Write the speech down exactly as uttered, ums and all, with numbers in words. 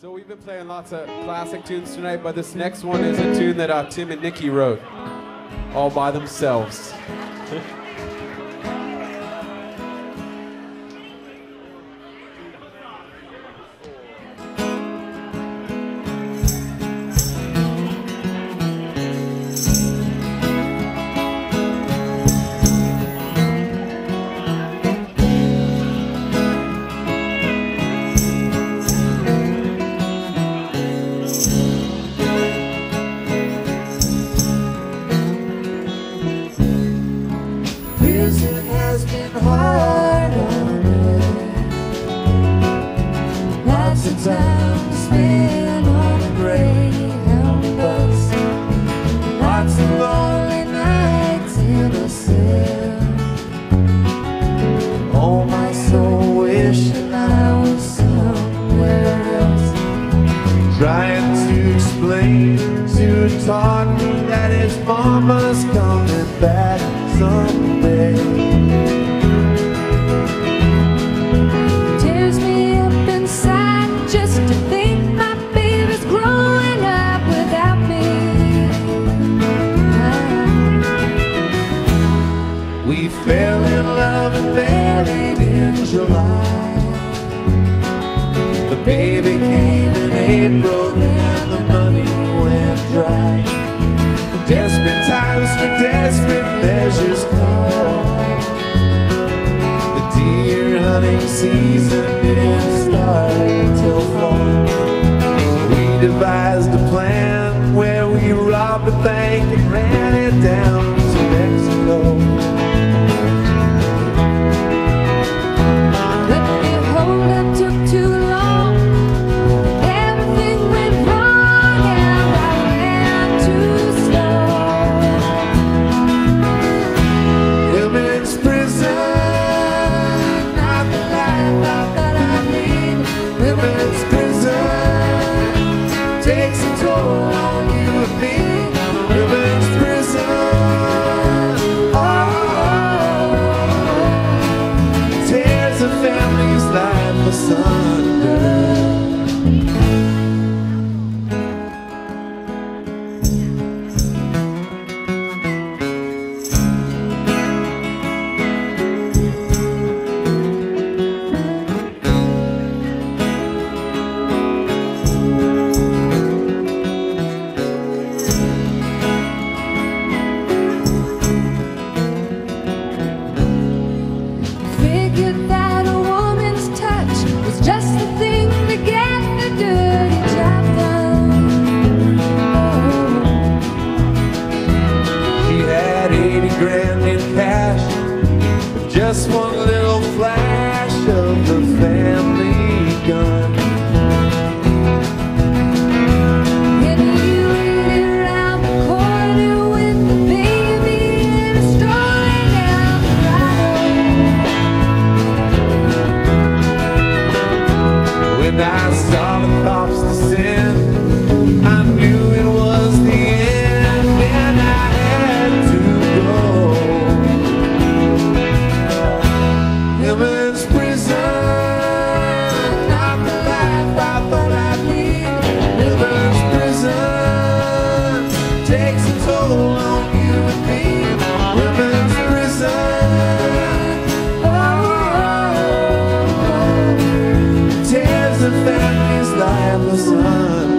So we've been playing lots of classic tunes tonight, but this next one is a tune that uh, Tim and Nikki wrote all by themselves. Prison has been hard on us. Lots of time spent on a Greyhound bus. Lots of lonely nights in a cell. Oh, my soul wishing I was somewhere else. Trying to explain to a toddler that his mama's coming back someday. Tears me up inside just to think my baby's growing up without me. We fell in love and married in July. The baby came in April and the money went dry. Desperate times for desperate measures call. The deer hunting season didn't start till fall. We devised a plan where we robbed a bank and ran it down to Mexico. But the hold-up took too long. Everything went wrong and I ran too slow. Women's prison, not the life I thought I'd lead. Women's prison takes a toll on you and me. Women's prison, oh, tears a family's life asunder. Figured that a woman's touch was just the thing to get the dirty job done. She had eighty grand in cash, just one little flash of the family gun. And you waited around the corner with the baby and a strolling down the drive. When I saw the cops descend, I knew it was the end, and I had to go. Women's prison, not the life I thought I'd lead. Women's prison takes a toll on you and me. Women's prison, oh, tears a family's life asunder.